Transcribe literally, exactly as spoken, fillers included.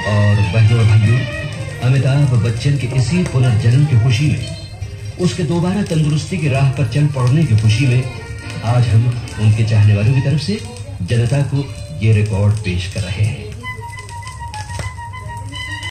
और बहनों और भाइयों, अमिताभ बच्चन के इसी पुनर्जन्म की खुशी में, उसके दोबारा तंदुरुस्ती की राह पर चल पड़ने की खुशी में आज हम उनके चाहने वालों की तरफ से जनता को ये रिकॉर्ड पेश कर रहे हैं।